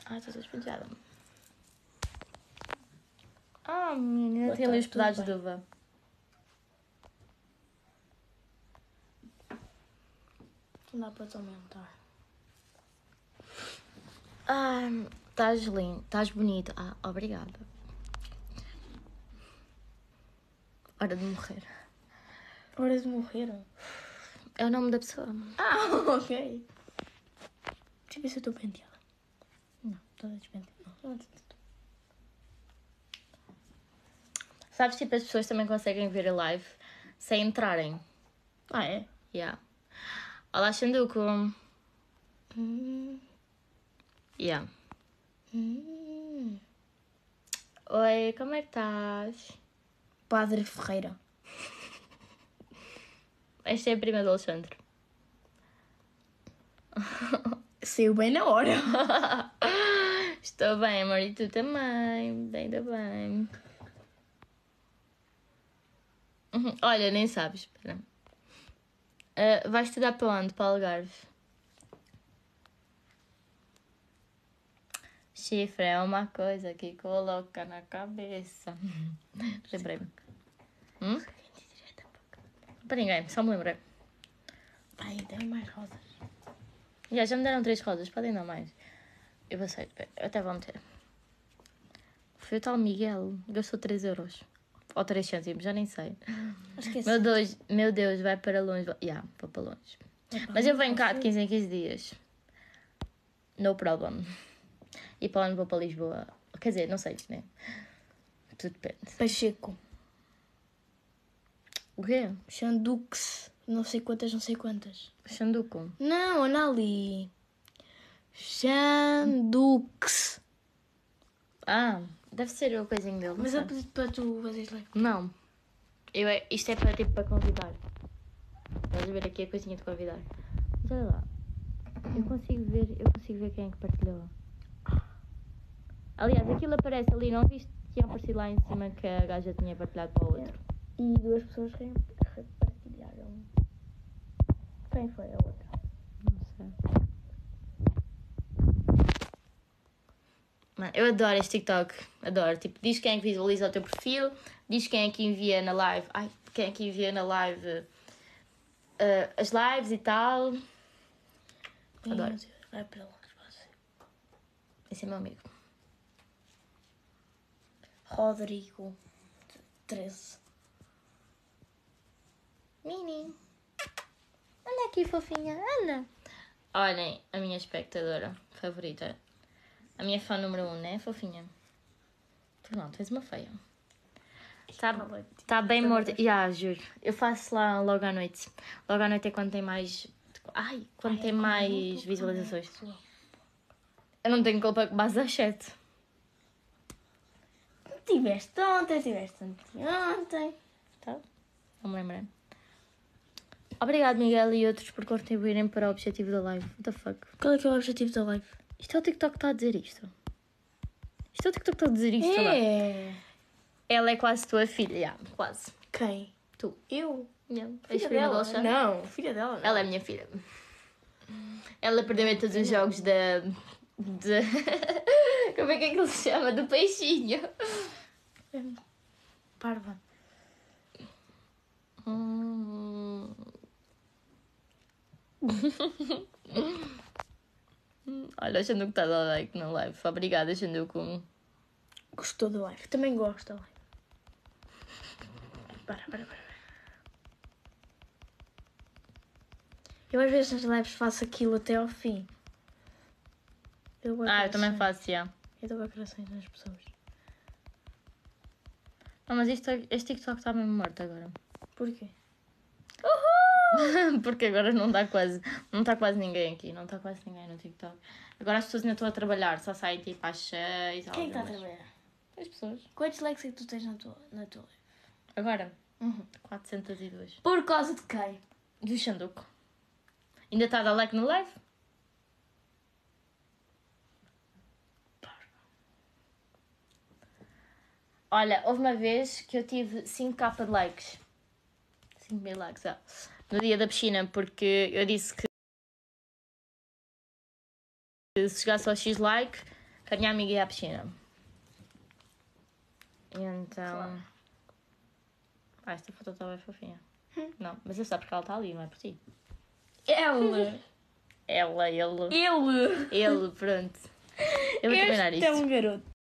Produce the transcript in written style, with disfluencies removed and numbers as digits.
Ai, estou despenteada. Ah, menina, tem ali os pedaços de uva. Não dá para te aumentar. Ah, estás lindo, estás bonito. Ah, obrigada. Hora de morrer. Hora de morrer? É o nome da pessoa. Ah, ok. Deixa eu ver se eu estou penteada. Não, estou despenteada. Não. Sabes, tipo, as pessoas também conseguem ver a live sem entrarem. Ah, é? Yeah. Olá, Xanduco. Yeah. Oi, como é que estás? Padre Ferreira. Esta é a prima do Alexandre. Saiu bem na hora. Estou bem, amor, e tu também. Ainda bem. Olha, nem sabes, espera. Vais estudar para onde? Para Algarve? Chifre é uma coisa que coloca na cabeça. Lembrei-me. Para ninguém, só me lembrei. Ai, tem mais rosas. Já me deram 3 rosas, podem dar mais. Eu vou sair, eu até vou meter. Foi o tal Miguel, gastou 3 euros. Ou 3 cêntimos, já nem sei. Esqueci. Meu Deus, vai para longe. Vou para longe. Mas eu venho cá de 15 em 15 dias. No problem. E para onde vou para Lisboa? Quer dizer, não sei, né? Tudo depende. Pacheco. O quê? Xandux. Não sei quantas. Xanduco. Não, olha ali. Xandux. Ah, deve ser o coisinho dele. Mas eu pedi para tu fazeres live. Não. Isto é para, tipo, para convidar. Estás a ver aqui a coisinha de convidar. Mas olha lá. Eu consigo ver quem é que partilhou. Aliás, aquilo aparece ali, não viste? Tinha aparecido lá em cima que a gaja tinha partilhado para o outro. E 2 pessoas repartilharam. Quem foi a outra? Não sei. Mano, eu adoro este TikTok. Adoro. Tipo, diz quem é que visualiza o teu perfil, diz quem é que envia na live. Quem é que envia na live as lives e tal. Adoro. Vai para lá, você. Esse é meu amigo. Rodrigo 13. Mini. Anda aqui, fofinha. Anda. Olhem, a minha espectadora favorita. A minha fã número 1, né, fofinha? Tu não, tu és uma feia. Tá bem morta. Juro. Eu faço lá logo à noite. Logo à noite é quando tem mais... Quando tem mais visualizações. Eu não tenho culpa que base às 7. Tiveste ontem. Tá? Não me lembrei. Obrigado, Miguel e outros por contribuírem para o objetivo da live. What the fuck? Qual é que é o objetivo da live? Isto é o TikTok que está a dizer isto. Isto é o TikTok que está a dizer isto. É. Ela é quase tua filha. Quase. Quem? Tu. Eu? Não. Filha dela? Não, filha dela não. Ela é minha filha. Ela perdeu em todos os jogos da... Como é que ele se chama? Do peixinho. Parva. Olha, o Xanduco está a dar like na live. Obrigada, Xanduco. Gostou da live? Também gosto da live. Para. Eu às vezes nas lives faço aquilo até ao fim. Eu também faço, já. Eu dou corações nas pessoas. Não, mas este TikTok está mesmo morto agora. Porquê? Porque agora não está quase ninguém aqui. Não está quase ninguém no TikTok. Agora as pessoas ainda estão a trabalhar. Só saem tipo às 6. Quem está a trabalhar? As pessoas. Quantos likes é que tu tens na tua live? Agora? 402. Por causa de quem? Do Xanduco. Ainda está a dar like no live? Olha, houve uma vez que eu tive 5k de likes. 5.000 likes, no dia da piscina, porque eu disse que se chegasse ao X like, Que a minha amiga ia à piscina. E então... Claro. esta foto está bem fofinha. Não, mas é só porque ela está ali, não é por ti. Ela. Ela, ele. Ele. Ele, pronto. Eu vou terminar Este é isto. um garoto.